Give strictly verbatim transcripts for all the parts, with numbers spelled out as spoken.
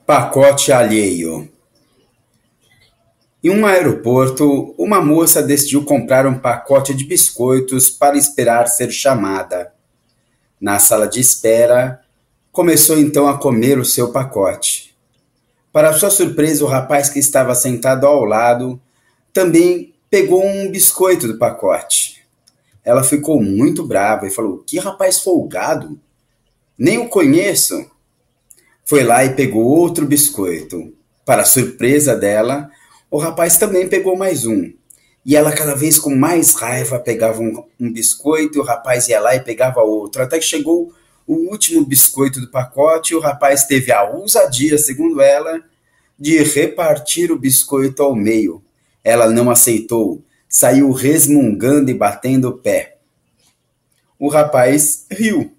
Pacote alheio. Em um aeroporto, uma moça decidiu comprar um pacote de biscoitos para esperar ser chamada. Na sala de espera, começou então a comer o seu pacote. Para sua surpresa, o rapaz que estava sentado ao lado também pegou um biscoito do pacote. Ela ficou muito brava e falou: "Que rapaz folgado! Nem o conheço." Foi lá e pegou outro biscoito. Para surpresa dela, o rapaz também pegou mais um. E ela, cada vez com mais raiva, pegava um, um biscoito e o rapaz ia lá e pegava outro. Até que chegou o último biscoito do pacote e o rapaz teve a ousadia, segundo ela, de repartir o biscoito ao meio. Ela não aceitou, saiu resmungando e batendo o pé. O rapaz riu.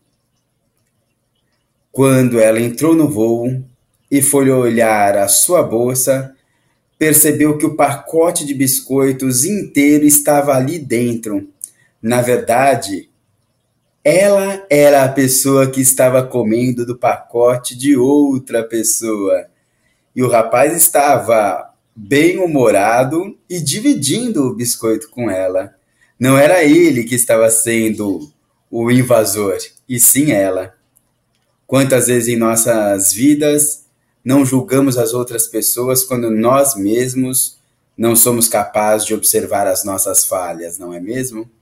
Quando ela entrou no voo e foi olhar a sua bolsa, percebeu que o pacote de biscoitos inteiro estava ali dentro. Na verdade, ela era a pessoa que estava comendo do pacote de outra pessoa. E o rapaz estava bem-humorado e dividindo o biscoito com ela. Não era ele que estava sendo o invasor, e sim ela. Quantas vezes em nossas vidas não julgamos as outras pessoas quando nós mesmos não somos capazes de observar as nossas falhas, não é mesmo?